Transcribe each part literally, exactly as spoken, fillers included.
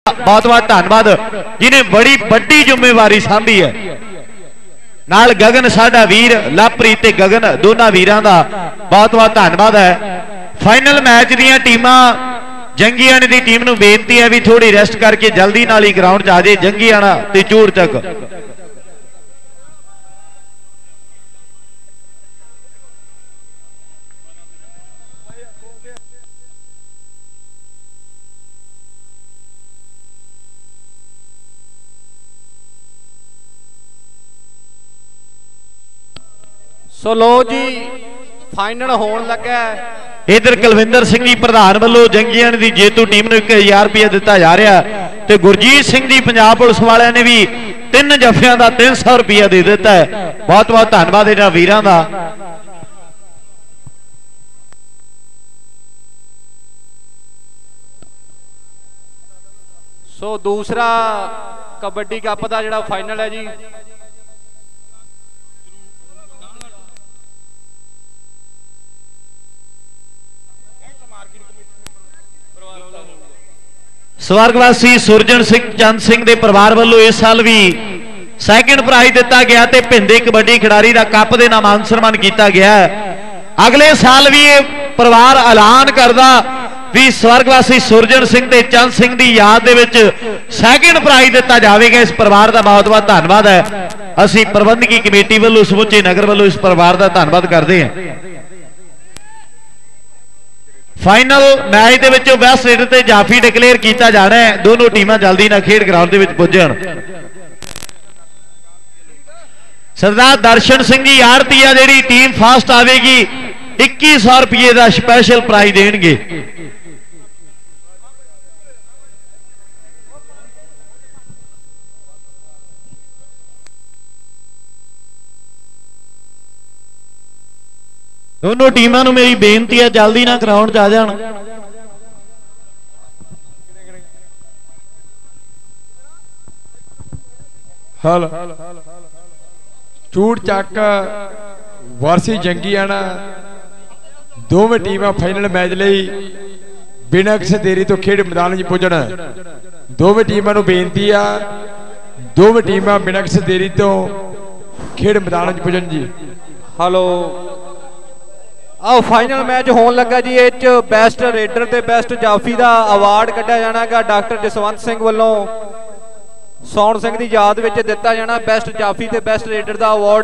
बहुत बहुत धन्यवाद जिन्हें बड़ी बड़ी जिम्मेवारी सांभी है। नाल गगन साडा वीर लवप्रीत ते गगन दोनों वीरां दा बहुत बहुत धन्यवाद है। फाइनल मैच दीयां टीमां जंगीआना दी टीम नूं बेनती है भी थोड़ी रेस्ट करके जल्दी नाल ही ग्राउंड च आ जाए। जंगीआना ते चूड़ तक सो लो जी फाइनल होने लगा। इधर कुलविंदर सिंह जी प्रधान वालों जंगीआना की जेतू टीम को एक हजार रुपया दिता जा रहा है तो गुरजीत सिंह जी पंजाब पुलिस वाले ने भी तीन जफिया का तीन सौ रुपया दे दिता है। बहुत बहुत धन्यवाद इन्हां वीरां दा। सो दूसरा कबड्डी कप का जिहड़ा फाइनल है जी स्वर्गवासी सुरजन सिंह चंद सिंह के परिवार वालों इस साल भी सैकेंड प्राइज दिता गया ते भिंदे कबड्डी खिडारी का कप के नाम मान सम्मान किया गया है। अगले साल भी ये परिवार ऐलान करदा भी स्वर्गवासी सुरजन सिंह ते चंद सिंह की याद दे विच सैकेंड प्राइज दिता जाएगा। इस परिवार का बहुत बहुत धन्यवाद है। असीं प्रबंधकी कमेटी वालों समुचे नगर वालों इस परिवार का धन्यवाद करते हैं। फाइनल मैच दे विचों बेस्ट रेडर ते जाफी डिकलेयर किया जाना है। दोनों टीमां जल्दी ना खेड ग्राउंड दे विच पुजण। सरदार दर्शन सिंह जी आरती आ जिहड़ी टीम फास्ट आवेगी इक्की सौ रुपये का स्पैशल प्राइज देणगे। दोनों टीमां नूं मेरी बेनती है जल्दी ना ग्राउंड च आ जाण। हल चूड़ चक वारसी जंगीआना दोवें टीमां फाइनल मैच लई बिना किसी देरी तो खेड मैदान में पुजण। दोवें टीमां नूं बेनती आ दोवें टीमां बिना किसी देरी तो खेड मैदान में पुजण जी। हेलो आओ फाइनल मैच होने लगा जी। इस बेस्ट रेडर ते बेस्ट जाफी का अवार्ड कढ़िया जाना है डॉक्टर जसवंत सिंह वालों सौण सिंह की याद में दिता जाना बेस्ट जाफी ते बेस्ट रेडर का अवार्ड।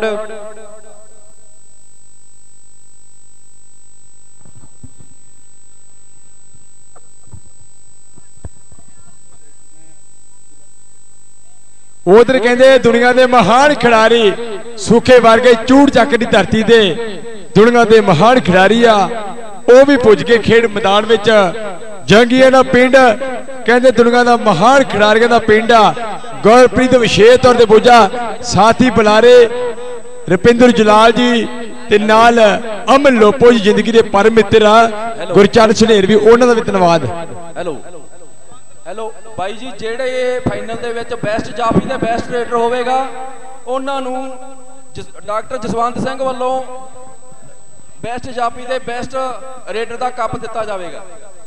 उधर कहते दुनिया के महान खिडारी सूखे वर्गे चूड़ चक की धरती से दुनिया के महान खिडारी आ वो भी पुज के खेड मैदान में जंगीआना पिंड कहते दुनिया का महान खिडारियों का पिंड आ। गुरप्रीत विशेष तौर पर पुजा साथी बुलारे रुपिंदर जलाल जी ते नाल अमन लोपो जी जिंदगी के परम मित्र आ गुरचरण सनेर भी उन्होंने भी धन्यवाद। हेलो हेलो भाई जी जेड़े फाइनल दे विच बेस्ट जाफी ते बेस्ट रेडर होवेगा उन्होंने डॉक्टर जसवंत सिंह वालों बेस्ट जाफी ते बेस्ट रेडर का कप दिता जाएगा।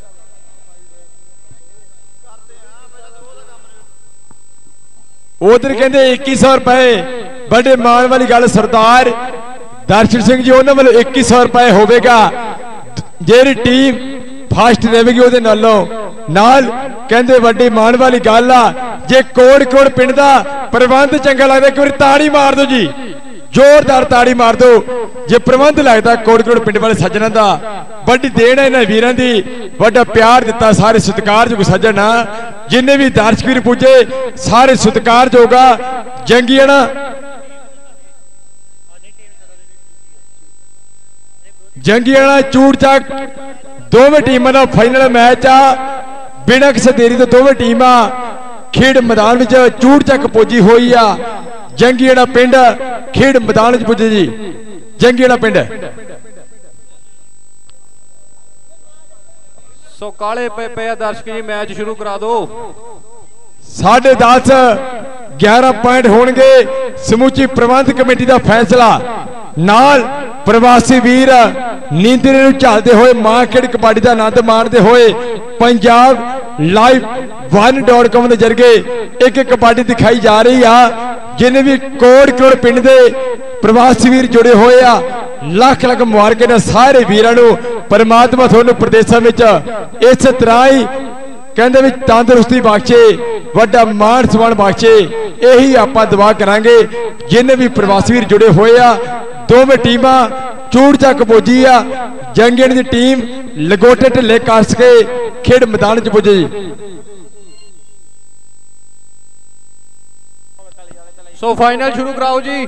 उधर कहते इक्की सौ रुपए बड़े मान वाली गल सरदार दर्शन सिंह जी उन्होंने वालों इक्की सौ रुपए होगा जेरी टीम फास्ट देगी वो नाल कहते वड्डी मान वाली गल आ जे कोड़ कोड़ पिंड का प्रबंध चंगा लगता एक बार ताड़ी मार दो जी जोरदार ताड़ी मार दो जे प्रबंध लगता कोड़ कोड़ पिंड वाले सज्जनों का बड़ी देन है इन्होंने वीरां दी बड़ा प्यार दिता सारे सत्कारयोग सज्जन जिन्हें भी दर्शक वीर पूजे सारे सत्कारयोग जंगीआना जंगीआना चूड़ चक दोवें टीमों का फाइनल मैच आ बिना किसी देरी तो दोवें टीम खेड मैदान में चूड़ चक पुजी हुई आ। जंगीआना पिंड खेड मैदान में पुजे जी जंगीआना पिंड। सो काले पे पे दर्शक जी मैच शुरू करा दो। साढ़े दस ग्यारह पॉइंट होंगे समूची प्रबंध कमेटी का फैसला नाल प्रवासी वीर नींदरे झलते हुए मां खेड कबड्डी का आनंद माणते हुए Punjab live one dot com के जरिए एक एक कबड्डी दिखाई जा रही आ जिन्हें भी कोड़ करोड़ पिंड के प्रवासी वीर जुड़े हुए आ लख लख मुबारक ने सारे वीरों को परमात्मा थोनों प्रदेशों में इस तरह ही कहते भी तंदुरुस्ती बख्शे वड्डा मान सम्मान बख्शे यही आप दुआ करांगे जिन्हें भी प्रवासी वीर जुड़े हुए आ दोवें टीमां चूड़ चक पुजी आ जंगीण की टीम लगोटे ढिले कस के खेड मैदान च पुजे। सो फाइनल शुरू कराओ जी।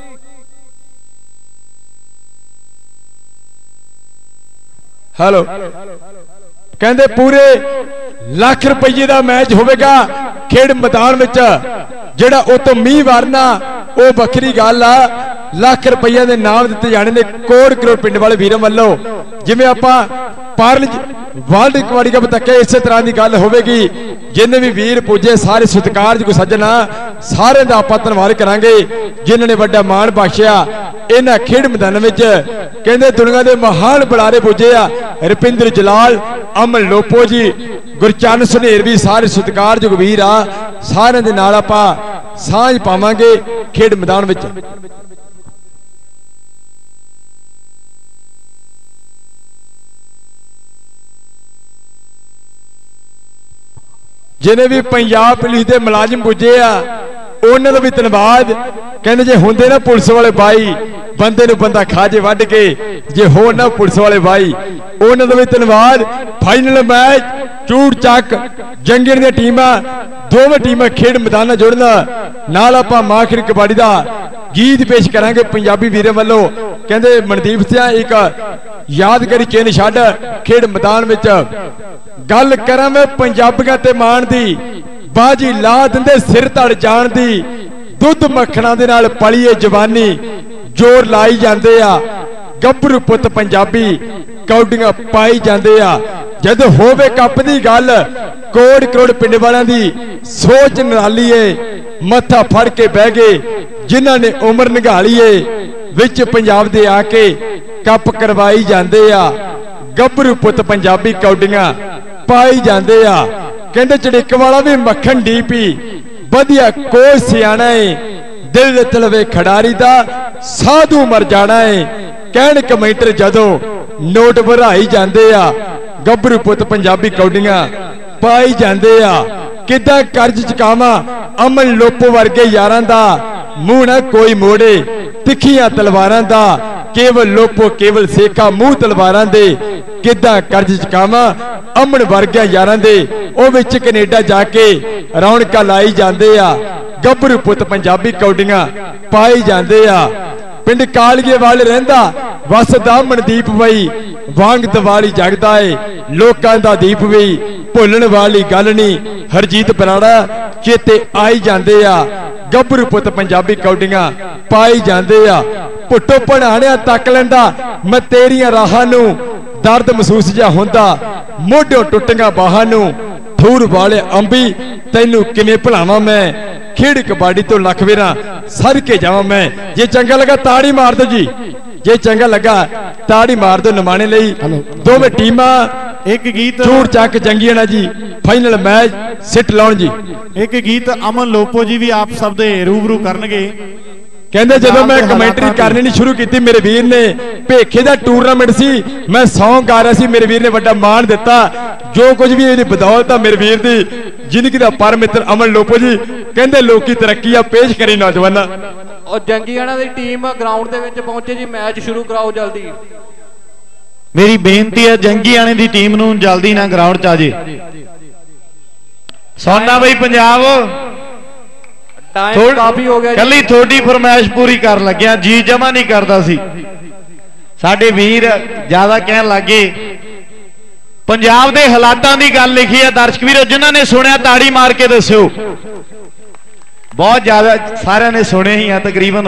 हेलो कहते पूरे लाख रुपये का मैच होगा खेड मैदान में जेड़ा उतो मीह वारना वो बखरी गल आ लाख रुपये के नाम दिते जाने ने कोड़ करोड़ पिंड वाले वीरों वालों जिवें आपां पारल वर्ल्ड कबड्डी कप तक इस तरह की गल होगी जिन्हें भी वीर पूजे सारे सत्कार को सज्जना सारे का आप धन्यवाद करांगे जिन्होंने वड्डा मान बख्शिया इन्हां खेड मैदान में कहते दुनिया के महान बुलारे पूजे आ रुपिंदर जलाल अमन लोपो जी गुरचरण सुनेर भी सारे सत्कार जो वीर आ सारे दे नाल आपां सांझ पावांगे खेड मैदान में। जिन्हें भी पंजाब पुलिस के मुलाजिम पुजे आ उन्होंने भी धन्यवाद कहते जे होंदे ना पुलिस वाले भाई बंदे नूं बंदा खा जे वड्ड के जे हो ना पुलिस वाले भाई उन्होंने भी धन्यवाद। फाइनल मैच चूड़ चक जंगीण दी टीमां दोवें टीमां खेड मैदान जुड़ना नाल आपां माखरी कबड्डी दा गीत पेश करांगे पंजाबी वीरां वालों कहते मनदीप सिंह एक यादगारी चेन छड्ड खेड मैदान में गल करा मैं पंजाबियां ते मान दी बाजी ला दिंदे सिर तड़ जान दी दुध मक्खणा दे नाल पलीए जवानी जोर लाई जांदे आ गभरू पुत पंजाबी कौडियां पाई जांदे आ जद होवे कप दी गल कोड़ करोड़ पिंड वालियां दी सोच निराली है मत्था फड़ के बह गए जिन्हां ने उम्र निगाली है विच पंजाब दे आके कप करवाई जांदे आ गभरू पुत पंजाबी कौडियां पाई जांदे आ कहते चड़िक वाला भी मक्खन डी पी वधिया कोई सियाना है दिल तलवे खिडारी दा साधु मर जाना है कहण कमेंटर जदों नोट भराई जांदे आ गभरू पुत पंजाबी कौडियां पाई जांदे आ किदां कर्ज चुकावा अमन लोपो वर्गे यारां दा मूंह ना कोई मोड़े तिखियां तलवारां दा केवल लोपो केवल सेखा मूंह तलवारां दे किदां कर्ज चुकावा अमन वर्गे यारां दे ओ विच कनेडा जाके रौनकां लाई जांदे आ गभरू पुत पंजाबी कौडियां पाई जांदे आ पिंड कालगे वाल रहिंदा वसदा मनदीप बई वांग दिवाली जगदा है लोकां दा दीप भी भुलण वाली गल नहीं हरजीत बराड़ा चेते आई जांदे आ गभरू पुत पंजाबी कौडियां पाई जांदे आ पुट्टो पढ़ाणिया तक लैंदा मैं तेरियां राहां नूं दर्द महसूस जा हुंदा मोढों टुटियां बाहां नूं ठूर वाले अंबी तैनू किवें भुलावां मैं खेड कबड्डी तो लख वेरा सर के जावां मैं। जे चंगा लगा ताड़ी मार दो जी जे चंगा लगा ताड़ी मार दो नमाने लई दोवें टीमां एक गीत Choorchak Jangiana ji final match सिट लाउण जी एक गीत अमन लोपो जी भी आप सब दे रूबरू करनगे कहते जो मैं कमेंटरी करनी नहीं शुरू की मेरे वीर ने भेखे का टूरनामेंट सी मैं सॉन्ग गा रहा सी मेरे वीर ने बड़ा मान दिता जो कुछ भी ये बदौलत है मेरे वीर की जिंदगी का पर मित्र अमन लोपो जी कहते लोग तरक्की पेश करी नौजवान और जंगीआना दी टीम ग्राउंड दे विच पहुंचे जी मैच शुरू कराओ जल्दी। मेरी बेनती है जंगीआने दी टीम नूं जल्दी ना ग्राउंड च आ जे सोना बई पंजाब टाइम काफी हो गया कली थोड़ी फरमाइश पूरी कर लग्या जी जमा नहीं करता सी साडे वीर ज्यादा कहन लगे पंजाब दे हालातां दी गल लिखी है दर्शक वीरो जिन्होंने सुनिया ताड़ी मार के दस्यो बहुत ज्यादा सारे ने सुने ही है तकरीबन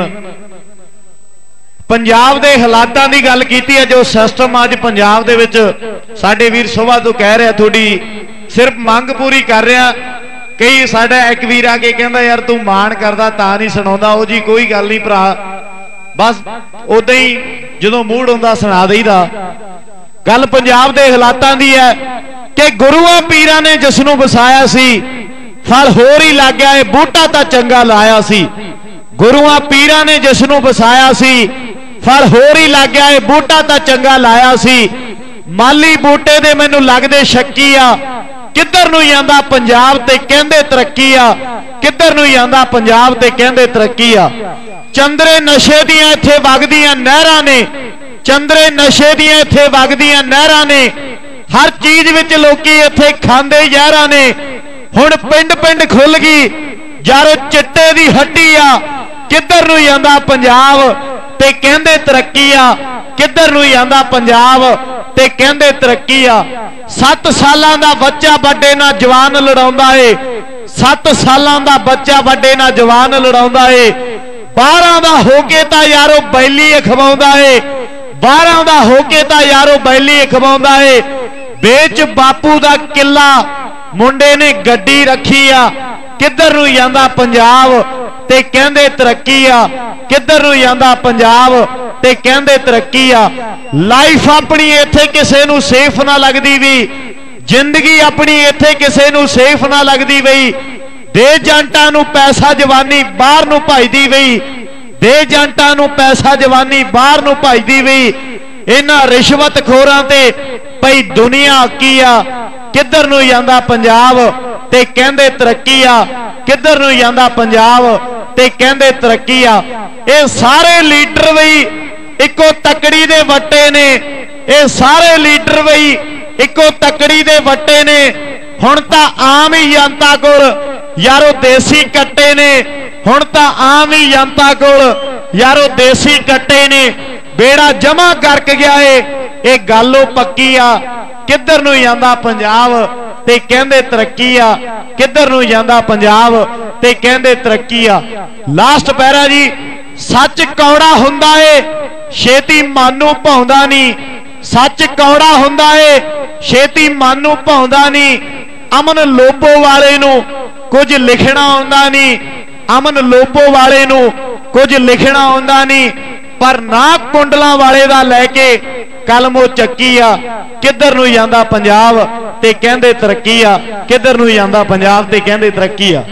पंजाब दे हालातां दी गल कीती है जो सिस्टम अज पंजाब दे विच साडे वीर सुबह तो कह रहे थोड़ी सिर्फ मंग पूरी कर रहा कई साडा एक वीर आके कहंदा यार तू मान करदा तां नहीं सुणाउंदा ओ जी कोई गल नहीं भरा बस उदां ही जदों मूड हुंदा सुणा दईदा गल पंजाब दे हालातां दी है कि गुरुआं पीरां ने जिस नूं वसाया सी फल होर ही लग गया, बूटा तां चंगा लाया सी। गुरुआं पीरां ने जिस नूं वसाया सी फल होर ही लग गया, बूटा तां चंगा लाया सी। माली बूटे दे मैनूं लगदे शक्की आ, किधर नूं जांदा पंजाब ते कहंदे तरक्की आ, किधर नूं जांदा पंजाब ते कहंदे तरक्की आ। चंदरे नशे दियां इत्थे वगदियां नहरां ने, चंदरे नशे दियां इत्थे वगदियां नहरां ने, हर चीज विच लोकी इत्थे खांदे जहरां ने। हुण पिंड पिंड खुल गई यारो चिट्टे दी हड्डी आ, किधर नूं जांदा पंजाब ते कहंदे तरक्की आ, किधर नूं जांदा पंजाब ते कहंदे तरक्की आ। सत्त सालां दा बच्चा बड्डे ना जवान लड़ाउंदा है, सत्त सालां दा बच्चा बड्डे ना जवान लड़ाउंदा है। बारह दा होके तां यारो बैली अखवाउंदा है, बारह दा होके तां यारो बैली अखवाउंदा है। बेच बापू दा किला मुंडे ने गड्डी रखी आ, किधर नूं जांदा पंजाब ते कहंदे तरक्की आ, किधर नूं जांदा पंजाब ते कहंदे तरक्की आ। लाइफ अपनी इत्थे किसे नूं सेफ ना लगदी भी, जिंदगी अपनी इत्थे किसे नूं सेफ ना लगदी बई। दे जंटां नूं पैसा जवानी बाहर नूं भजदी बई, दे जंटां नूं पैसा जवानी बाहर नूं भजदी बई। इन्हां रिश्वतखोरां ते पई दुनिया की आ, किधर नूं जांदा पंजाब ते कहंदे तरक्की आ, किधर नूं जांदा पंजाब ते कहंदे तरक्की आ। ये सारे लीडर बई इको तकड़ी दे वट्टे ने, ये सारे लीडर बई इको तकड़ी दे वट्टे ने। हुण तां आम ही जनता कोल यारो देसी कट्टे ने, हुण तां आम ही जनता कोल यारो देसी कट्टे ने। बेड़ा जमा करक गया है, ये गल पक्की आ। किधर नूं जांदा पंजाब ते कहंदे तरक्की आ, किधर नूं जांदा पंजाब ते कहंदे तरक्की आ। लास्ट पैरा जी, सच कौड़ा हुंदा है छेती मन नूं भाउंदा नहीं, सच कौड़ा हुंदा है छेती मन नूं भाउंदा नहीं। अमन लोबो वाले नूं कुछ लिखना आउंदा नहीं, अमन लोबो वाले नूं कुछ लिखना आउंदा नहीं, पर नाक कुंडला वाले दा लैके कलम चक्की आ। किधर नूं जांदा पंजाब ते कहंदे तरक्की आ, किधर नूं जांदा पंजाब ते कहंदे तरक्की आ।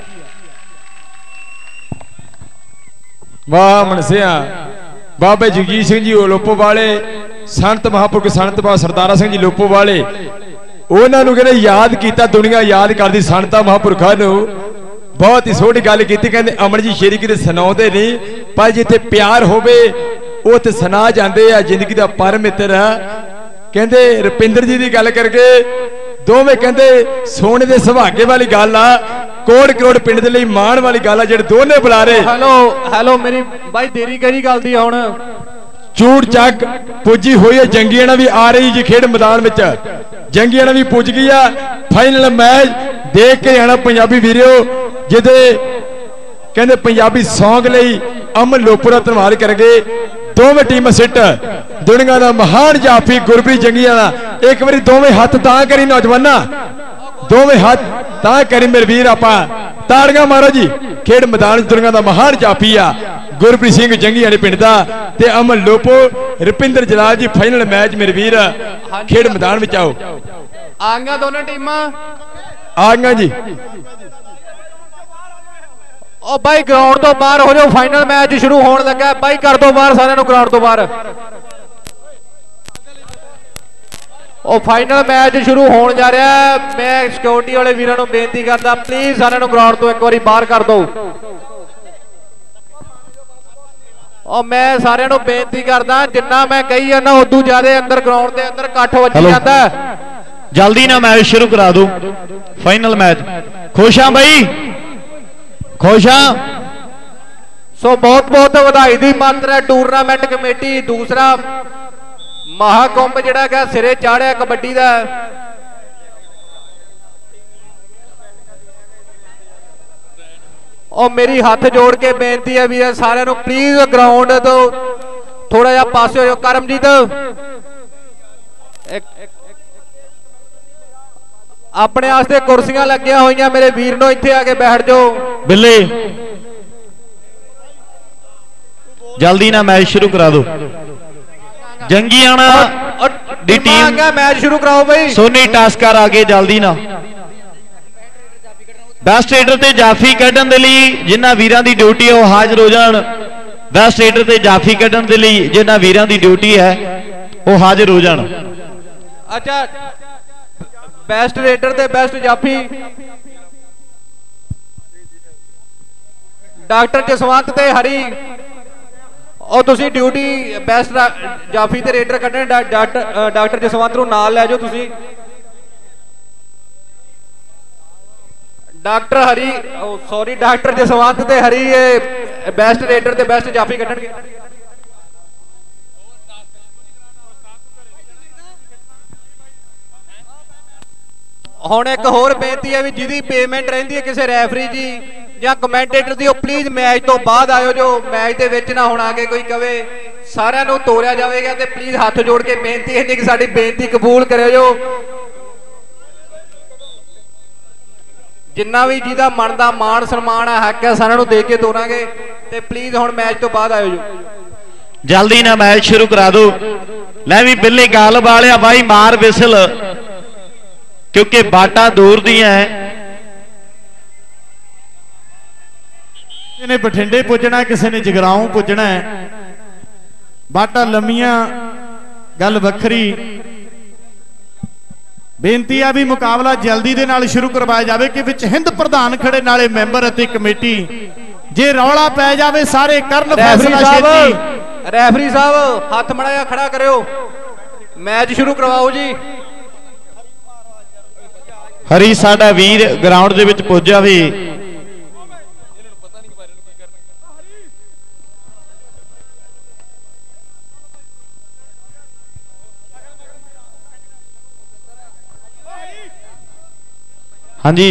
वाह मनसिया बाबे जगजीत सिंह जी लोपो वाले, संत महापुरख संत बाबा सरदारा सिंह जी लोपो वाले, उन्हां नूं कहंदे याद कीता, दुनिया याद करदी संतां महापुरखां नूं। बहुत ही सोहनी गल कीती, कहंदे अमन जी शेरी किते सुणाउंदे नहीं, पर जिथे प्यार होवे उत्थे सुना जांदे आ। जिंदगी दा पर मित्र कहंदे रुपिंदर जी दी गल करके दोवें कहंदे सोने दे सुहागे वाली गल आ, कोड़ करोड़ पिंड दे लई माण वाली गल आ। जेड़े दोने बुलारे हेलो हेलो मेरी भाई देरी करी गल दी हुण चूड़ चक पुजी हुई है। जंगीआना भी आ रही जी खेड मैदान में, जंगीआना भी पुज गई है। फाइनल मैच देख के आना पंजाबी वीरो, जिदे कहंदे पंजाबी सौंग लई अमन लोपुरा धन्नवाद करगे। दोवें टीम सिट दुनिया का महान जाफी गुरप्रीत जंगीआना, एक बारी दोवें हाथ तां करी नौजवाना, दोवें हाथ तां करी मेरे वीर, आपां ताड़ियां मारो जी। खेड मैदान दुनिया का महान जाफी आ गुरप्रीत सिंह जंगीआने पिंड दा ते अमन लोपो रुपिंदर जलाल जी। फाइनल मैच मेरे वीर खेड मैदान में आओ। आ गईयां दोनों टीमां, आ गईयां जी। ओ भाई ग्राउंड तो बाहर हो जाओ, फाइनल मैच शुरू होने लगा है। भाई कर दो बाहर सारे नूं, ग्राउंड तो बाहर। ओ फाइनल मैच शुरू होने जा रहा है। मैं सिक्योरिटी वाले वीरां नूं बेनती करदा, प्लीज सारे नूं ग्राउंड तो एक बारी बाहर कर दो। और मैं सारे नूं बेनती करदा, जिन्ना मैं कही जाना उदू ज्यादा अंदर ग्राउंड के अंदर कट्ठ वजी जांदा। जल्दी ना मैच शुरू करा दो, फाइनल मैच। खुश हाँ भाई, खुश हाँ। सो बहुत बहुत बधाई दी मात्र है टूरनामेंट कमेटी। दूसरा महाकुंभ जिहड़ा है सिरे चाढ़िया कबड्डी दा। और मेरी हाथ जोड़ के बेनती है वीर सारे नूं, प्लीज ग्राउंड तो थोड़ा जिहा पासे हो जाओ। करमजीत अपने आस्ते कुर्सियां लगिया हुई, मेरे वीर नो इत्थे आके बैठ जाओ। बिल्ले जल्दी ना मैच शुरू करा दो। जंगीआना दी टीम मैच शुरू कराओ भाई। सोनी टास्कर आगे जल्दी ना बेस्ट रेडर ते जाफी कढ़न दे लई जिन्हां वीरां दी ड्यूटी है हाजिर हो जाण। बेस्ट रेडर ते जाफी कढ़न दे लई जिन्हां वीरां दी ड्यूटी है वो हाजिर हो जाण। अच्छा बेस्ट रेडर ते बेस्ट जाफी डॉक्टर जसवंत ते हरी और तुसी ड्यूटी बेस्ट जाफी ते रेडर कढ़ने डॉक्टर डॉक्टर जसवंत नूं नाल लै जाओ तुसी। Doctor Hari sorry doctor Jaswant ते हरी बेस्ट रेडर ते बेस्ट जाफी कढ़णगे। हुण एक होर बेनती है भी जिहदी पेमेंट रहिंदी है किसी रैफरी जी या कमेंटेटर दी प्लीज मैच तो बाद आयो जो मैच दे विच ना हुण आके कोई कवे सारिਆਂ ਨੂੰ ਤੋਰਿਆ ਜਾਵੇਗਾ ਤੇ प्लीज हथ जोड़ के बेनती है कि साडी बेनती कबूल करियो जो जिन्ना भी जिहदा मन दा मान सन्मान है हक है सारिਆਂ ਨੂੰ दे के ਤੋਰਾਂਗੇ ਤੇ प्लीज हुण मैच तो बाद आयो जो जल्दी ना मैच शुरू करा दो। लै भी बिल्ले गाल वालिया भाई मार विसल क्योंकि बाटा दूर दियां है। किसी ने बठिंडे पुजना किसी ने जगराओं पुजना है बाटा लम्मिया गल वखरी। बेनती है भी मुकाबला जल्दी दे नाल शुरू करवाया जाए कि विच हिंद प्रधान खड़े नाले मैंबर अते कमेटी जे रौला पै जाए सारे करन फैसला छेती। रैफरी साहब हाथ मड़ाया खड़ा करो मैच शुरू करवाओ जी। हरी साडा वीर ग्राउंड दे विच पुज जावे। हाँ जी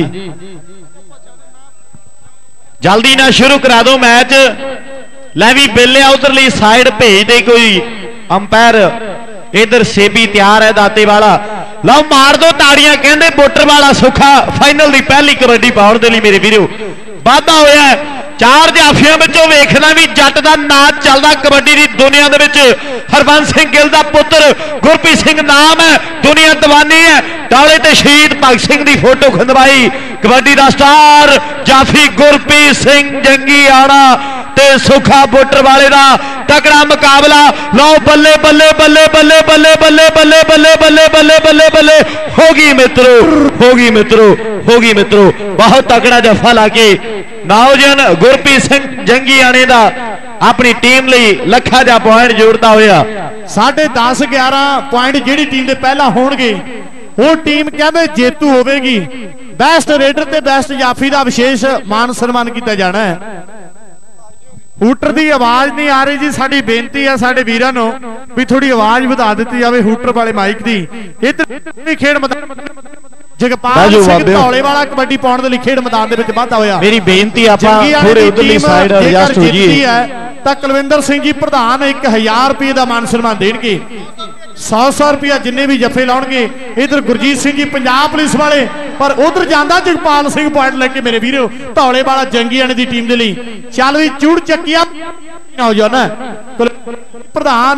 जल्दी ना शुरू करा दो मैच। लै भी बिल्लिया उधरली साइड भेज दे कोई अंपायर। इधर सेबी तैयार है दाते वाला लो मार दो ताड़ियां कहंदे बोटर वाला सुखा फाइनल दी पहली कबड्डी पाउण दे लई मेरे वीरो वाधा होया है। चार जाफियां विचों वेखना भी जट दा नाच चलदा कबड्डी दी दुनिया दे विच। हरबंस सिंह गिल दा पुत्र गुरप्रीत सिंह नाम है दुनिया दीवानी है। टाले ते शहीद भगत सिंह दी फोटो खंदवाई कबड्डी दा स्टार जाफी गुरप्रीत सिंह जंगी आना ते सुखा बोटर वाले दा तगड़ा मुकाबला। लो बल्ले बल्ले बल्ले बल्ले बल्ले बल्ले बल्ले बल्ले बल्ले बल्ले बल्ले बल्ले होगी मित्रों होगी मित्रों होगी मित्रों बहुत तगड़ा जफा लाके नौजवान गुरप्रीत सिंह जंगी आने दा अपनी टीम लई लखा जा पॉइंट जोड़ता होया। साढ़े दस ग्यारह पॉइंट जिहड़ी टीम दे पहला होणगे वो टीम कहते जेतू होगी। बेस्ट रेडर ते बेस्ट जाफी का विशेष मान सन्मान किया जाना है। हूटर की आवाज नहीं आ रही जी साडी बेनती है साडे वीरां नूं भी थोड़ी आवाज वधा दी जाए हूटर वाले माइक की। इधर खेड जगपाल सिंह धौले वाला कबड्डी पाउण दे लई खेड मैदान दे विच वाधा होया। मेरी बेनती आपां थोड़े उधरली साइड एडजस्ट हो जाइए तां कुलविंदर सिंह जी प्रधान एक हजार रुपये का मान सन्मान देणगे। सौ सौ रुपया जिन्ने भी जफे लाउणगे। इधर गुरजीत सिंह जी पंजाब पुलिस वाले पर उधर जांदा जगपाल सिंह पॉइंट लेके मेरे वीरो धौले वाला जंगी आने की टीम दे लई। चल भी चूड़ चक्किया नौजवान प्रधान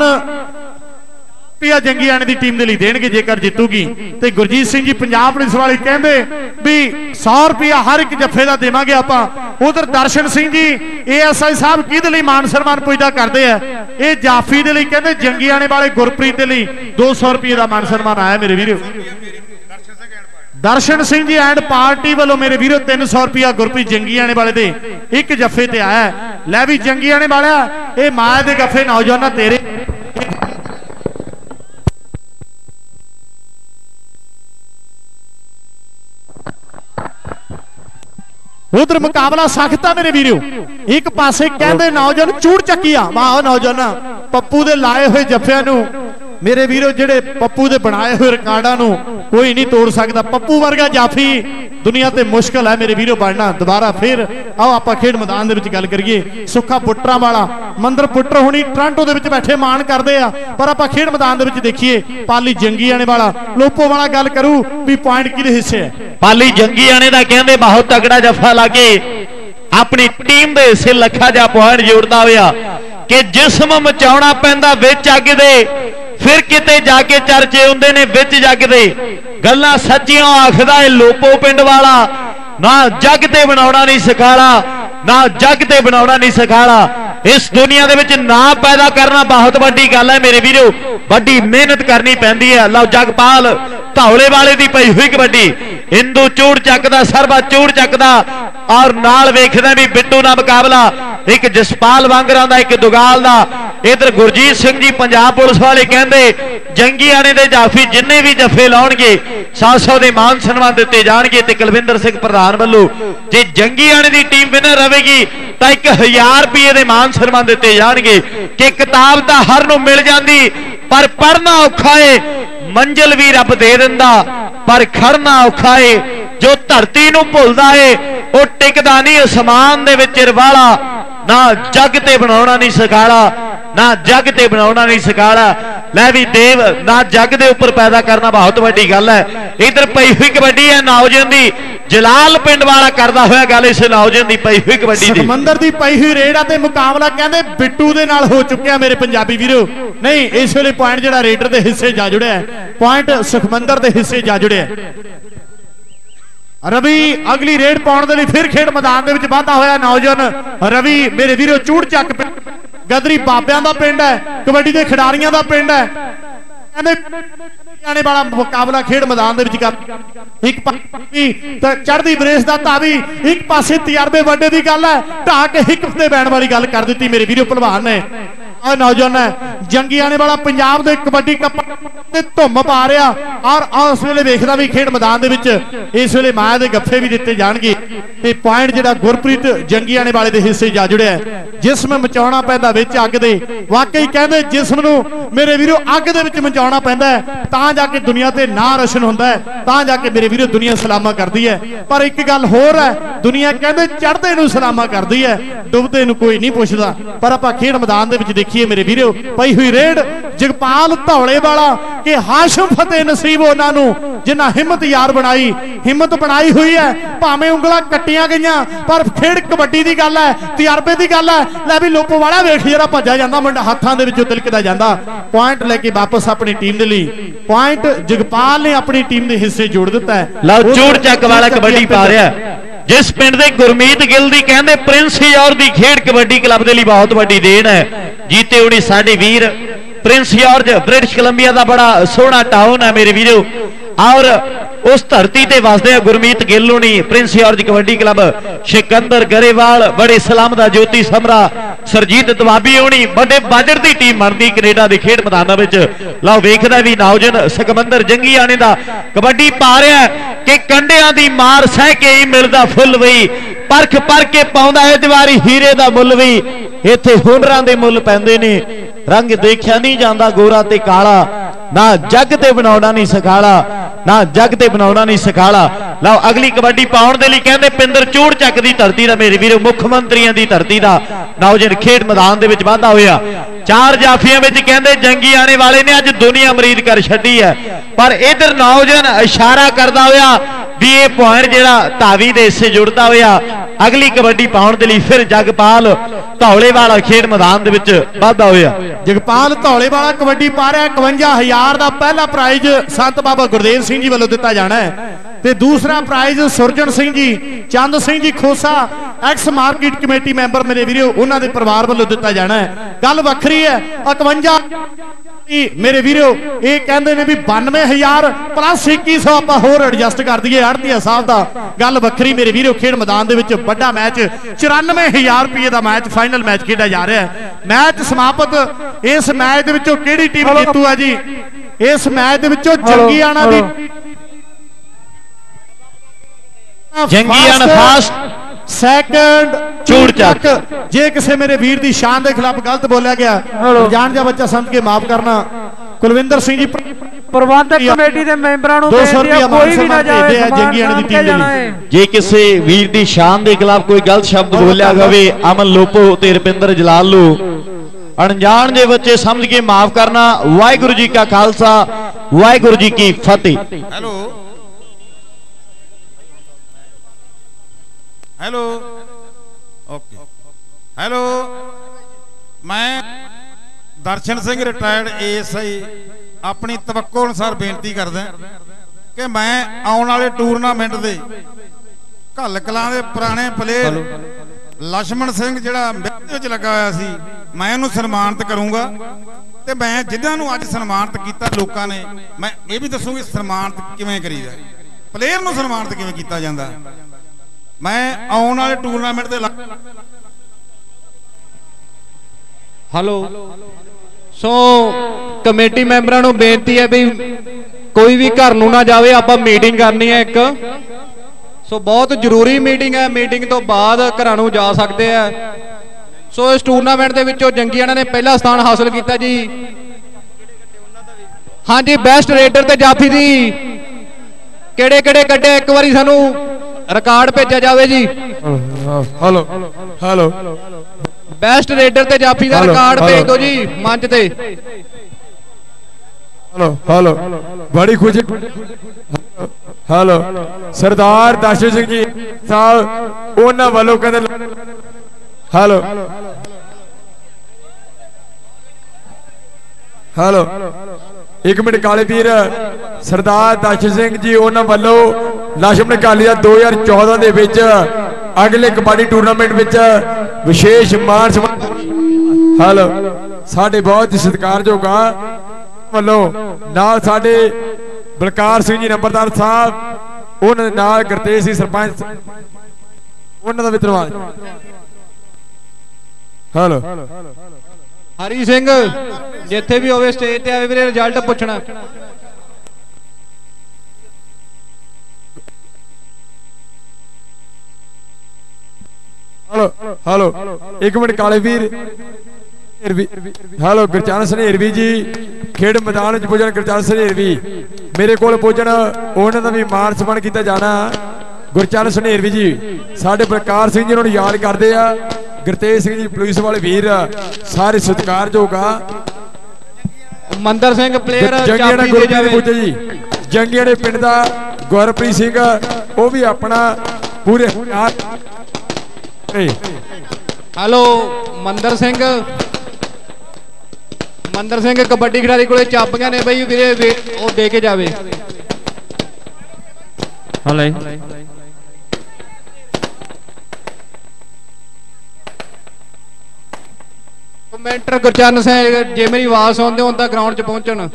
जंगी आने की टीम के लिए देंगे जेकर जीतूगी। तो गुरजीत सिंह जी पंजाब पुलिस वाले कहते भी सौ रुपया हर एक जफे का देवांगे आपां। उधर दर्शन सिंह जी ए एस आई साहब किहदे लई मान सन्मान पुजदा करते हैं ये जाफी दे लई कहते जंगी आने वाले गुरप्रीत दे लई दो सौ रुपये का मान सन्मान आया मेरे वीरो। दर्शन सिंह जी एंड पार्टी वालों मेरे वीरो तीन सौ रुपया गुरप्रीत जंगी आने वाले दे एक जफे ते आया। लै भी जंगी आने वाला ये माए दे गफे नौजवान तेरे उधर मुकाबला सख्त है मेरे वीरो। एक पासे कहते नौजवान चूड़ चक्की आ वाह नौजवान पप्पू दे लाए हुए जफिया मेरे वीरो जेडे पप्पू दे बनाए हुए रिकार्डां नूं कोई नहीं तोड़ सकता। पप्पू वर्गा जाफी दुनिया ते मुश्किल है मेरे वीरो बनना। दोबारा फिर आओ आप खेड मैदान दे विच गल करिए। सुखा पुट्टरा वाला मंदर पुट्टर हुणी टोरंटो दे विच बैठे मान करते आ पर आप खेड मैदान दे विच देखिए पाली जंगी आने वाला लोपो वाला गल करूं भी पॉइंट किहदे हिस्से है। पाली जंगी आने दा कहंदे बहुत तगड़ा जफा लाके अपनी टीम दे हिस्से लखा जा पॉइंट जोड़दा होया कि जिस्म मचाउणा पैंदा विच अग दे फिर किते जाके चर्चे हुंदे ने विच जग दे गल्लां सच्चियां आखदा है लोपो पिंड वाला ना जग ते बनाउणा नहीं सिखाला ना जग ते बनाउणा नहीं सिखाला। इस दुनिया दे विच ना पैदा करना बहुत वड्डी गल है मेरे वीरो, वड्डी मेहनत करनी पैंदी है। लो जगपाल धौले वाले दी पई हुई कबड्डी इंदू चूड़ चकदा सरबा चूड़ चकदा और नाल वेखदा भी बिट्टू ना मुकाबला एक जसपाल वांगरां दा एक दुगाल दा। इधर गुरजीत सिंह जी पंजाब पुलिस वाले कहंदे जंगी आने दे जाफी जिन्ने भी जफे लाउणगे सौ सौ दे मान सन्मान दिते जाणगे ते कुलविंदर सिंह प्रधान वल्लों जे जंगी आने दी टीम विनर रहेगी तो एक हजार रुपये दे मान सन्मान दिते जाणगे कि किताब तां हर नूं मिल जांदी पर पढ़ना औखा है, मंजिल भी रब दे दिंदा पर खड़ना औखा है। जो धरती नूं भुलदा है वो टिकदा नहीं असमान दे विच रवाला, ना जग ते बनाउणा नहीं सिखाला ना जग ते बनाउणा नहीं सिखाला। लै भी देव ना जग दे उपर पैदा करना बहुत वड्डी गल है। इधर पई हुई कबड्डी है नौजन दी जलाल पिंड वाला करदा होया गल इस नौजन दी पई हुई कबड्डी दी समंदर दी पई हुई रेड ते मुकाबला कहंदे बिट्टू दे नाल हो चुक्या मेरे पंजाबी वीरो। नहीं इस वेले पॉइंट जिहड़ा रेडर दे हिस्से जा जुड़िया है, पॉइंट सुखमंदर दे हिस्से जा जुड़िया है। रवि अगली रेड पाउण दे लई फिर खेड मैदान दे विच वाधा होया नौजन रवि मेरे वीरो चूड़ चक गदरी बाबियां दा पिंड है, कबड्डी दे खिडारियां दा पिंड है। आने वाला मुकाबला खेड मैदान दे विच कर एक चढ़दी बरेस दा धावी एक पासे तजर्बे वड्डे दी गल है, ढा के हिक ते बैण वाली गल कर दी मेरे वीरो पहलवान ने। नौजवान है जंगी आने वाला पंजाब दे कबड्डी कप ते धुम पा रहा और उस वेले वेखदा भी खेड मैदान दे विच इस वेले माया दे गफ्फे भी दिते जाणगे ते पॉइंट जिहड़ा गुरप्रीत जंगी आने वाले दे हिस्से जा जुड़िया है। जिस्म मचाउणा पैंदा विच अग दे, वाकई कहंदे जिस्म नूं मेरे वीरो अग दे विच मचाउणा पैंदा है तां जाके दुनिया ते ना रोशन हुंदा है, तां जाके मेरे वीरो दुनिया सलामा करदी है। पर एक गल होर है दुनिया कहंदे चढ़दे नूं सलामा करदी है, डुबदे नूं कोई नहीं पुछदा। पर आपां खेड मैदान दे विच मेरे वीरो पई हुई रेड जगपाल धौले वाला कि हाशिम फतेह नसीब उन्होंने जिन्ना हिम्मत यार बनाई हिम्मत बनाई हुई है, भावें उंगलां कट्टियां गईयां पर खेड कबड्डी दी गल है, तजर्बे दी गल है। लै भी लोपो वाला वेख जरा भज्जा जांदा मुंडा हत्थां दे विचों तिलकदा जांदा। पॉइंट लेके वापस अपनी टीम दे लई पॉइंट जगपाल ने अपनी टीम दे हिस्से जोड़ दिता है। लो चूड़ चक वाला कबड्डी पा रहा जिस पिंड दे गुरमीत गिल दी कहंदे प्रिंस यौर दी खेड कबड्डी क्लब दे लई बहुत वड्डी देन है। जीते उड़ी साडे वीर प्रिंस यौर्ज ब्रिटिश कोलंबिया दा बड़ा सोहना टाउन है मेरे वीरो और उस धरती ते वसदे गुरमीत गिल होनी Prince George kabaddi club Sikandar Grewal बड़े सलाम दा ज्योति समरा सरजीत दवाबी होनी बड़े बाजर दी टीम बनदी कनेडा दे खेड मैदानां विच। लो वेखदा भी नौजन सकमंदर जंगी आने दा कबड्डी पा रहा है कि कंडियां दी मार सह के ही मिलदा फुल वही परख पर के पाउंदा है दीवारी हीरे दा मुल भी इत्थे हुनरां दे मुल पैंदे ने। रंग देखिया नहीं जाता गोरा ते काला ना जग ते बनाउणा नहीं सिखाला ना जग ते बनाउणा नहीं सिखाला। लो अगली कबड्डी पाउण दे लई कहंदे पिंदर चूड़ चक दी धरती दा मेरे वीरो मुख मंत्रियां दी धरती दा नौजन खेड मैदान दे विच वाधा होया। चार जाफियां विच कहंदे जंगी आने वाले ने अज दुनिया मरीद कर छड्डी है पर इधर नौजन इशारा करदा होया भी ये पॉइंट जिहड़ा धावी दे हिस्से जुड़दा होया अगली कबड्डी पाउण दे लई फिर जगपाल धौले वाला खेड मैदान दे विच वाधा होया। जगपाल धौले वाला कबड्डी पा रहा इकवंजा हजार का पहला प्राइज संत बाबा गुरदेव सिंह जी वालों दिता जाना है ते दूसरा prize Surjan Singh ji Chand Singh ji Khosa ex market committee member मेरे वीरो उन्हां दे परिवार वालों दिता जाना है। गल वखरी है इकवंजा मेरे वीरो ये कहंदे ने भी बानवे हजार प्लस इक्की सौ आप होर एडजस्ट कर दिए आड़तिया साहब का। गल वखरी मेरे वीरो खेड मैदान दे विच बड़ा मैच चौरानवे हजार रुपये का मैच फाइनल मैच खेडा जा रहा है। मैच समाप्त इस मैच दे विचों किहड़ी टीम जीतू है जी? इस मैच दे विचों जंगी आना दी जंगी आना फास्ट सैकंड चूड़ चक। जे किसी मेरे वीर की शान के खिलाफ गलत बोलिया गया जान जा बच्चा समझ के माफ करना। कुलविंदर सिंह जी प्रबंधक कमेटी के मेंबरां नूं दो सौ रुपया कोई भी ना जाए जंगीआने दी टीम दे। जे किसी वीर की शान के खिलाफ कोई गलत शब्द बोलिया गए अमन लोपो ते रुपिंदर जलालू अनजान जे बच्चे समझ के माफ करना। वाहिगुरू जी का खालसा वाहिगुरू जी की फतेह। हेलो हेलो ओके हेलो मैं Darshan Singh retired A S I ਆਪਣੀ ਤਵੱਕੋ ਅਨੁਸਾਰ ਬੇਨਤੀ ਕਰਦਾ ਕਿ ਮੈਂ ਆਉਣ ਵਾਲੇ ਟੂਰਨਾਮੈਂਟ ਦੇ ਘੱਲ ਕਲਾਂ ਦੇ ਪੁਰਾਣੇ ਪਲੇਅਰ ਲక్ష్మణ ਸਿੰਘ ਜਿਹੜਾ ਮਹਿੰਦੀ ਵਿੱਚ ਲੱਗਾ ਹੋਇਆ ਸੀ, ਮੈਂ ਉਹਨੂੰ ਸਨਮਾਨਿਤ ਕਰੂੰਗਾ। ਤੇ ਮੈਂ ਜਿਨ੍ਹਾਂ ਨੂੰ ਅੱਜ ਸਨਮਾਨਿਤ ਕੀਤਾ ਲੋਕਾਂ ਨੇ, ਮੈਂ ਇਹ ਵੀ ਦੱਸੂਗੀ ਸਨਮਾਨਿਤ ਕਿਵੇਂ ਕਰੀਦਾ, ਪਲੇਅਰ ਨੂੰ ਸਨਮਾਨਿਤ ਕਿਵੇਂ ਕੀਤਾ ਜਾਂਦਾ। ਮੈਂ ਆਉਣ ਵਾਲੇ ਟੂਰਨਾਮੈਂਟ ਦੇ ਹੈਲੋ ਸੋ ਕਮੇਟੀ ਮੈਂਬਰਾਂ ਨੂੰ ਬੇਨਤੀ ਹੈ ਵੀ ਕੋਈ ਵੀ ਘਰ ਨੂੰ ਨਾ ਜਾਵੇ, ਆਪਾਂ ਮੀਟਿੰਗ ਕਰਨੀ ਹੈ ਇੱਕ। ਸੋ ਬਹੁਤ ਜ਼ਰੂਰੀ ਮੀਟਿੰਗ ਹੈ, ਮੀਟਿੰਗ ਤੋਂ ਬਾਅਦ ਘਰਾਂ ਨੂੰ ਜਾ ਸਕਦੇ ਆ। ਸੋ ਇਸ ਟੂਰਨਾਮੈਂਟ ਦੇ ਵਿੱਚੋਂ ਜੰਗੀਆਣਾ ਨੇ ਪਹਿਲਾ ਸਥਾਨ ਹਾਸਲ ਕੀਤਾ ਜੀ। ਹਾਂਜੀ ਬੈਸਟ ਰੇਡਰ ਤੇ ਜਾਫੀ ਦੀ ਕਿਹੜੇ ਕਿਹੜੇ ਕੱਢੇ, ਇੱਕ ਵਾਰੀ ਸਾਨੂੰ ਰਿਕਾਰਡ ਭੇਜਿਆ ਜਾਵੇ ਜੀ। ਹੈਲੋ ਹੈਲੋ ਬੈਸਟ ਰੇਡਰ ਤੇ ਜਾਫੀ ਦਾ ਰਿਕਾਰਡ ਭੇਜ ਦਿਓ ਜੀ ਮੰਚ ਤੇ। ਹੈਲੋ ਹੈਲੋ ਬੜੀ ਖੁਸ਼ੀ। ਹੈਲੋ ਸਰਦਾਰ ਦਰਸ਼ਨ ਸਿੰਘ ਜੀ ਸਾਹਿਬ ਉਹਨਾਂ ਵੱਲੋਂ ਕਹਿੰਦੇ ਹੈਲੋ ਹੈਲੋ ਇੱਕ ਮਿੰਟ ਕਾਲੇ ਵੀਰ ਸਰਦਾਰ ਦਰਸ਼ਨ ਸਿੰਘ ਜੀ ਉਹਨਾਂ ਵੱਲੋਂ ਲక్ష్మణ ਕਾਲੀ ਦਾ ਦੋ ਹਜ਼ਾਰ ਚੌਦਾਂ ਦੇ ਵਿੱਚ ਅਗਲੇ ਕਬੱਡੀ ਟੂਰਨਾਮੈਂਟ ਵਿੱਚ ਵਿਸ਼ੇਸ਼ ਮਾਣ ਸਨਮਾਨ। ਹੈਲੋ ਸਾਡੇ ਬਹੁਤ ਹੀ ਸਤਿਕਾਰਯੋਗ ਆ ਵੱਲੋਂ ਨਾਲ ਸਾਡੇ ਬਲਕਾਰ ਸਿੰਘ ਜੀ ਨੰਬਰਦਾਰ ਸਾਹਿਬ, ਉਹਨਾਂ ਦੇ ਨਾਲ ਗੁਰਤੇਜ ਸਿੰਘ ਸਰਪੰਚ, ਉਹਨਾਂ ਦਾ ਵੀ ਧੰਨਵਾਦ। ਹੈਲੋ ਹਰੀ ਸਿੰਘ ਜਿੱਥੇ ਵੀ ਹੋਵੇ ਸਟੇਜ ਤੇ ਆਵੇ ਵੀਰੇ, ਰਿਜ਼ਲਟ ਪੁੱਛਣਾ। ਹੈਲੋ ਹੈਲੋ ਇੱਕ ਮਿੰਟ ਕਾਲੇ ਵੀਰ। ਹੈਲੋ ਗੁਰਚਰਨ ਸਨੇਰਵੀ ਜੀ ਖੇਡ ਮੈਦਾਨ ਵਿੱਚ ਪੁੱਜਣ, ਗੁਰਚਰਨ ਸਨੇਰਵੀ ਮੇਰੇ ਕੋਲ ਪੁੱਜਣ, ਉਹਨਾਂ ਦਾ ਵੀ ਮਾਣ ਸਨਮਾਨ ਕੀਤਾ ਜਾਣਾ। ਗੁਰਚਰਨ ਸਨੇਰਵੀ ਜੀ ਸਾਡੇ ਬਲਕਾਰ ਸਿੰਘ ਜੀ ਉਹਨਾਂ ਨੂੰ ਯਾਦ ਕਰਦੇ ਆ, ਗੁਰਤੇਜ ਸਿੰਘ ਜੀ ਪੁਲਿਸ ਵਾਲੇ ਵੀਰ ਸਾਰੇ ਸਤਿਕਾਰਯੋਗ ਆ। ਮੰਦਰ ਸਿੰਘ ਪਲੇਅਰ ਜੰਗੀਆਣਾ ਗੁਰਪ੍ਰੀਤ ਪੁੱਜੇ ਜੀ, ਜੰਗੀਆਣੇ ਪਿੰਡ ਦਾ ਗੁਰਪ੍ਰੀਤ ਸਿੰਘ ਉਹ ਵੀ ਆਪਣਾ ਪੂਰੇ। ਹੈਲੋ ਮੰਦਰ ਸਿੰਘ, ਮੰਦਰ ਸਿੰਘ ਕਬੱਡੀ ਖਿਡਾਰੀ ਕੋਲੇ ਚਾਬੀਆਂ ਨੇ ਬਈ ਵੀਰੇ, ਉਹ ਦੇ ਕੇ ਜਾਵੇ। ਹਲੇ ਕਮੈਂਟਰ ਗੁਰਚਰਨ ਸਿੰਘ ਜੇ ਮੇਰੀ ਆਵਾਜ਼ ਸੁਣਦੇ ਹੋ ਤਾਂ ਗਰਾਊਂਡ 'ਚ ਪਹੁੰਚਣ।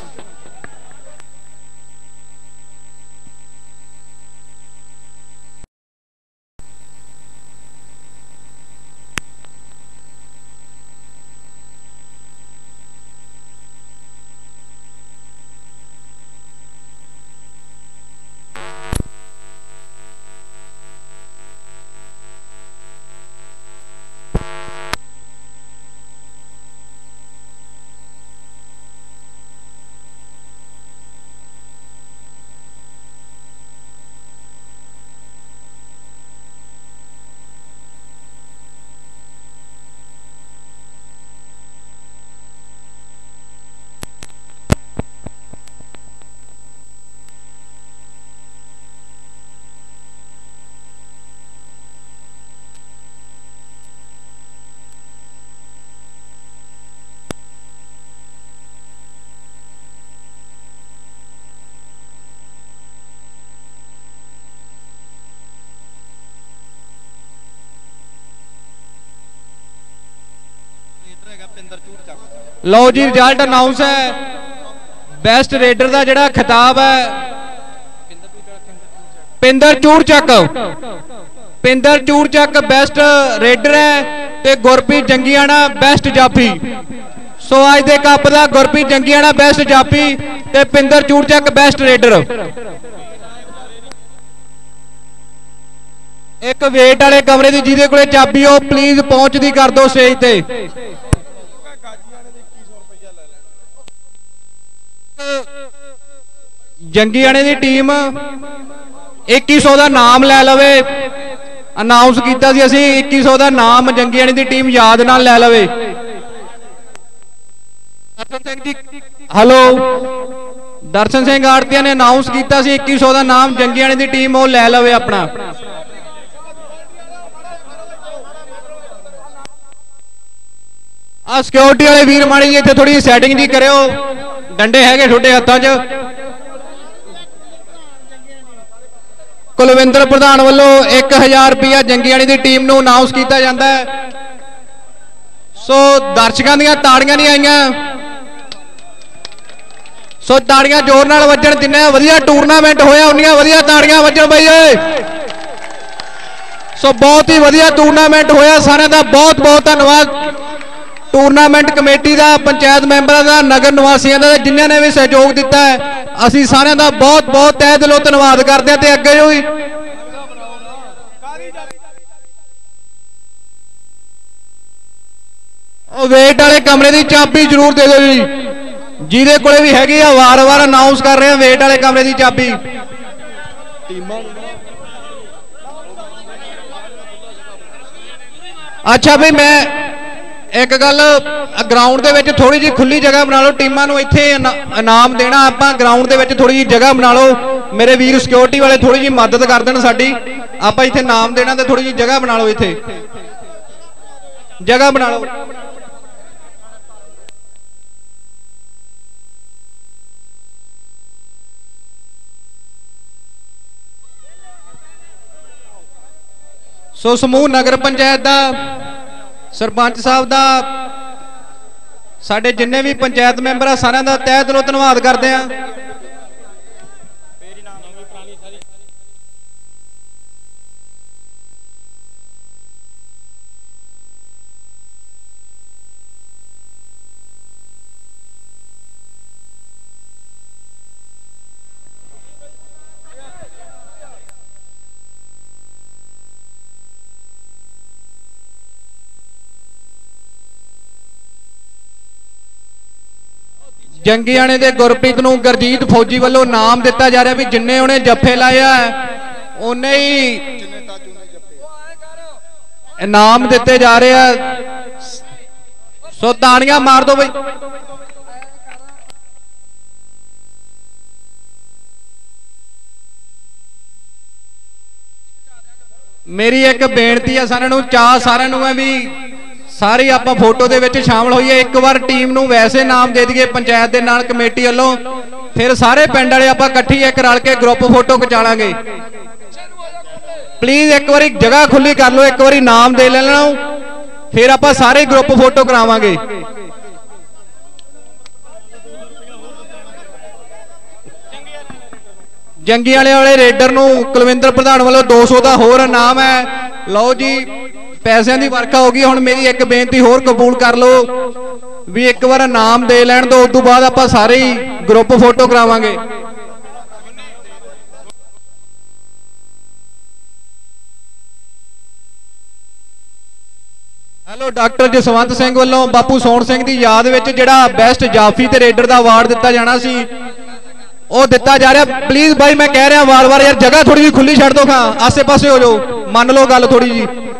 ਲਓ ਜੀ ਰਿਜ਼ਲਟ ਅਨਾਉਂਸ ਹੈ। ਬੈਸਟ ਰੇਡਰ ਦਾ ਜਿਹੜਾ ਖਿਤਾਬ ਹੈ ਪਿੰਦਰ ਚੂੜਚੱਕ, ਪਿੰਦਰ ਚੂੜਚੱਕ ਬੈਸਟ ਰੇਡਰ ਹੈ ਤੇ ਗੁਰਪ੍ਰੀਤ ਜੰਗੀਆਣਾ ਬੈਸਟ ਜਾਫੀ। ਸੋ ਅੱਜ ਦੇ ਕੱਪ ਦਾ ਗੁਰਪ੍ਰੀਤ ਜੰਗੀਆਣਾ ਬੈਸਟ ਜਾਫੀ ਤੇ ਪਿੰਦਰ ਚੂੜਚੱਕ ਬੈਸਟ ਰੇਡਰ। ਇੱਕ ਵੇਟ ਵਾਲੇ ਕਮਰੇ ਦੀ ਜਿਹਦੇ ਕੋਲੇ ਚਾਬੀ ਉਹ ਪਲੀਜ਼ ਪਹੁੰਚਦੀ ਕਰ ਦਿਓ ਸਟੇਜ ਤੇ। ਜੰਗੀਆਣੇ ਦੀ ਟੀਮ ਇੱਕੀ ਸੌ ਦਾ ਨਾਮ ਲੈ ਲਵੇ, ਅਨਾਉਂਸ ਕੀਤਾ ਸੀ ਅਸੀਂ ਇੱਕੀ ਸੌ ਦਾ ਨਾਮ ਜੰਗੀਆਣੇ ਦੀ ਟੀਮ ਯਾਦ ਨਾਲ ਲੈ ਲਵੇ। ਦਰਸ਼ਨ ਸਿੰਘ ਜੀ ਹੈਲੋ, ਦਰਸ਼ਨ ਸਿੰਘ ਆੜਤੀਆਂ ਨੇ ਅਨਾਉਂਸ ਕੀਤਾ ਸੀ ਇੱਕੀ ਸੌ ਦਾ ਨਾਮ ਜੰਗੀਆਣੇ ਦੀ ਟੀਮ ਉਹ ਲੈ ਲਵੇ ਆਪਣਾ। ਆ ਸਿਕਿਉਰਿਟੀ ਵਾਲੇ ਵੀਰ ਮਾੜੀ ਜੀ ਇੱਥੇ ਥੋੜੀ ਸੈਟਿੰਗ ਜੀ ਕਰਿਓ, ਡੰਡੇ ਹੈਗੇ ਤੁਹਾਡੇ ਹੱਥਾਂ 'ਚ। ਕੁਲਵਿੰਦਰ ਪ੍ਰਧਾਨ ਵੱਲੋਂ ਇੱਕ ਹਜ਼ਾਰ ਰੁਪਇਆ ਜੰਗੀਆਣੀ ਦੀ ਟੀਮ ਨੂੰ ਅਨਾਉਂਸ ਕੀਤਾ ਜਾਂਦਾ ਹੈ। ਸੋ ਦਰਸ਼ਕਾਂ ਦੀਆਂ ਤਾੜੀਆਂ ਨਹੀਂ ਆਈਆਂ, ਸੋ ਤਾੜੀਆਂ ਜ਼ੋਰ ਨਾਲ ਵੱਜਣ। ਜਿੰਨਾ ਵਧੀਆ ਟੂਰਨਾਮੈਂਟ ਹੋਇਆ ਉਨੀਆਂ ਵਧੀਆ ਤਾੜੀਆਂ ਵੱਜਣ ਬਈ ਓਏ। ਸੋ ਬਹੁਤ ਹੀ ਵਧੀਆ ਟੂਰਨਾਮੈਂਟ ਹੋਇਆ, ਸਾਰਿਆਂ ਦਾ ਬਹੁਤ ਬਹੁਤ ਧੰਨਵਾਦ। ਟੂਰਨਾਮੈਂਟ ਕਮੇਟੀ ਦਾ, ਪੰਚਾਇਤ ਮੈਂਬਰਾਂ ਦਾ, ਨਗਰ ਨਿਵਾਸੀਆਂ ਦਾ, ਜਿਨ੍ਹਾਂ ਨੇ ਵੀ ਸਹਿਯੋਗ ਦਿੱਤਾ ਹੈ, ਅਸੀਂ ਸਾਰਿਆਂ ਦਾ ਬਹੁਤ ਬਹੁਤ ਤਹਿ ਦਿਲੋਂ ਧੰਨਵਾਦ ਕਰਦੇ ਹਾਂ। ਤੇ ਅੱਗੇ ਹੋਈ ਉਹ ਵੇਟ ਵਾਲੇ ਕਮਰੇ ਦੀ ਚਾਬੀ ਜ਼ਰੂਰ ਦੇ ਦਿਓ ਜੀ, ਜਿਹਦੇ ਕੋਲੇ ਵੀ ਹੈਗੀ ਆ। ਵਾਰ-ਵਾਰ ਅਨਾਉਂਸ ਕਰ ਰਹੇ ਆ ਵੇਟ ਵਾਲੇ ਕਮਰੇ ਦੀ ਚਾਬੀ। ਅੱਛਾ ਵੀ ਮੈਂ ਇੱਕ ਗੱਲ, ਗਰਾਊਂਡ ਦੇ ਵਿੱਚ ਥੋੜੀ ਜਿਹੀ ਖੁੱਲੀ ਜਗ੍ਹਾ ਬਣਾ ਲਓ। ਟੀਮਾਂ ਨੂੰ ਇੱਥੇ ਇਨਾਮ ਦੇਣਾ ਆਪਾਂ, ਗਰਾਊਂਡ ਦੇ ਵਿੱਚ ਥੋੜੀ ਜਿਹੀ ਜਗ੍ਹਾ ਬਣਾ ਲਓ। ਮੇਰੇ ਵੀਰ ਸਿਕਿਉਰਿਟੀ ਵਾਲੇ ਥੋੜੀ ਜਿਹੀ ਮਦਦ ਕਰ ਦੇਣ ਸਾਡੀ। ਆਪਾਂ ਇੱਥੇ ਇਨਾਮ ਦੇਣਾ ਤੇ ਥੋੜੀ ਜਿਹੀ ਜਗ੍ਹਾ ਬਣਾ ਲਓ, ਇੱਥੇ ਜਗ੍ਹਾ ਬਣਾ ਲਓ। ਸੋ ਸਮੂਹ ਨਗਰ ਪੰਚਾਇਤ ਦਾ, ਸਰਪੰਚ ਸਾਹਿਬ ਦਾ, ਸਾਡੇ ਜਿੰਨੇ ਵੀ ਪੰਚਾਇਤ ਮੈਂਬਰ ਆ, ਸਾਰਿਆਂ ਦਾ ਤਹਿ ਦਿਲੋਂ ਧੰਨਵਾਦ ਕਰਦੇ ਆ। ਜੰਗੀਆਣੇ ਦੇ ਗੁਰਪ੍ਰੀਤ ਨੂੰ ਗੁਰਜੀਤ ਫੌਜੀ ਵੱਲੋਂ ਨਾਮ ਦਿੱਤਾ ਜਾ ਰਿਹਾ ਵੀ ਜਿੰਨੇ ਉਹਨੇ ਜੱਫੇ ਲਾਇਆ ਉਹਨੇ ਹੀ ਇਨਾਮ ਦਿੱਤੇ ਜਾ ਰਹੇ ਆ। ਸੋ ਤਾੜੀਆਂ ਮਾਰ ਦਿਓ ਬਈ। ਮੇਰੀ ਇੱਕ ਬੇਨਤੀ ਆ ਸਾਰਿਆਂ ਨੂੰ, ਚਾਹ ਸਾਰਿਆਂ ਨੂੰ ਹੈ ਵੀ ਸਾਰੇ ਆਪਾਂ ਫੋਟੋ ਦੇ ਵਿੱਚ ਸ਼ਾਮਲ ਹੋਈਏ। ਇੱਕ ਵਾਰ ਟੀਮ ਨੂੰ ਵੈਸੇ ਨਾਮ ਦੇ ਦਈਏ ਪੰਚਾਇਤ ਦੇ ਨਾਲ, ਕਮੇਟੀ ਵੱਲੋਂ, ਫਿਰ ਸਾਰੇ ਪਿੰਡ ਵਾਲੇ ਆਪਾਂ ਇਕੱਠੀ ਇੱਕ ਰਲ ਕੇ ਗਰੁੱਪ ਫੋਟੋ ਖਿਚਾ ਲਾਂਗੇ। ਪਲੀਜ਼ ਇੱਕ ਵਾਰੀ ਜਗ੍ਹਾ ਖੁੱਲੀ ਕਰ ਲਓ, ਇੱਕ ਵਾਰੀ ਨਾਮ ਦੇ ਲੈਣਾ, ਫਿਰ ਆਪਾਂ ਸਾਰੇ ਗਰੁੱਪ ਫੋਟੋ ਕਰਾਵਾਂਗੇ। ਜੰਗੀਆਣੇ ਵਾਲੇ ਰੇਡਰ ਨੂੰ ਕੁਲਵਿੰਦਰ ਪ੍ਰਧਾਨ ਵੱਲੋਂ ਦੋ ਸੌ ਦਾ ਹੋਰ ਇਨਾਮ ਹੈ। ਲਓ ਜੀ, ਪੈਸਿਆਂ ਦੀ ਵਰਖਾ ਹੋ ਗਈ। ਹੁਣ ਮੇਰੀ ਇੱਕ ਬੇਨਤੀ ਹੋਰ ਕਬੂਲ ਕਰ ਲਓ ਵੀ ਇੱਕ ਵਾਰ ਇਨਾਮ ਦੇ ਲੈਣ ਤੋਂ, ਉਸ ਤੋਂ ਬਾਅਦ ਆਪਾਂ ਸਾਰੇ ਹੀ ਗਰੁੱਪ ਫੋਟੋ ਕਰਾਵਾਂਗੇ। ਹੈਲੋ, ਡਾਕਟਰ ਜਸਵੰਤ ਸਿੰਘ ਵੱਲੋਂ ਬਾਪੂ ਸੋਹਣ ਸਿੰਘ ਦੀ ਯਾਦ ਵਿੱਚ ਜਿਹੜਾ ਬੈਸਟ ਜਾਫੀ ਤੇ ਰੇਡਰ ਦਾ ਅਵਾਰਡ ਦਿੱਤਾ ਜਾਣਾ ਸੀ, ਉਹ ਦਿੱਤਾ ਜਾ ਰਿਹਾ। ਪਲੀਜ਼ ਬਾਈ, ਮੈਂ ਕਹਿ ਰਿਹਾ ਵਾਰ-ਵਾਰ ਯਾਰ, ਜਗ੍ਹਾ ਥੋੜੀ ਜਿਹੀ ਖੁੱਲੀ ਛੱਡ ਦੋ, ਖਾਂ ਆਸੇ ਪਾਸੇ ਹੋ ਜਾਓ, ਮੰਨ ਲਓ ਗੱਲ ਥੋੜੀ ਜੀ।